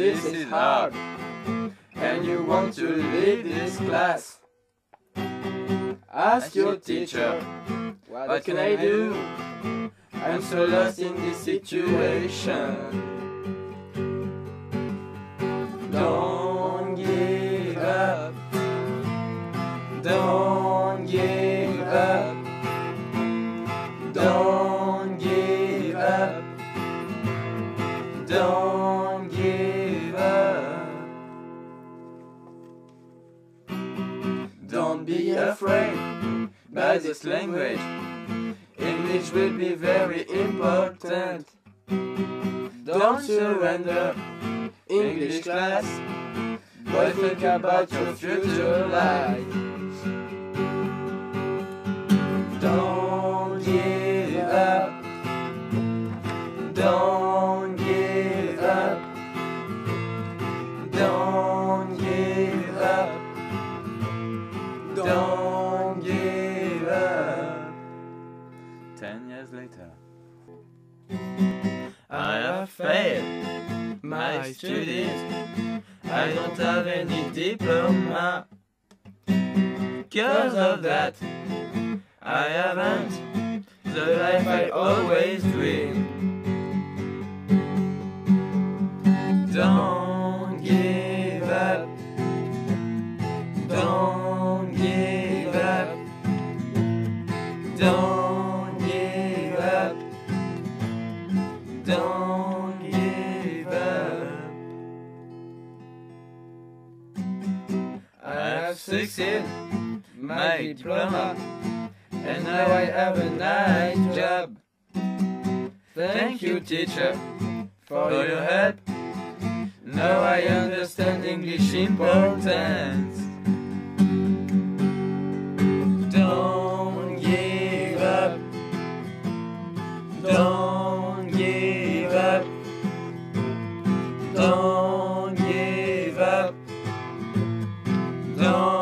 this is hard, and you want to leave this class. Ask your teacher, what can I do? I'm so lost in this situation. Don't give up. Don't give up. Don't give up. Don't give up. Don't be afraid by this language. English will be very important. Don't surrender, English class, but think about your future life. Don't give up. Don't give up. Don't give up. Don't give up. 10 years later, I have failed my studies. I don't have any diploma. Because of that, I haven't the life I always dreamed. Don't give up. Don't give up. Don't give up. Don't give up. I have succeeded my diploma, and now I have a nice job. Thank you, teacher, for your help. Now I understand English importance. Don't give up. Don't give up. Don't give up. Don't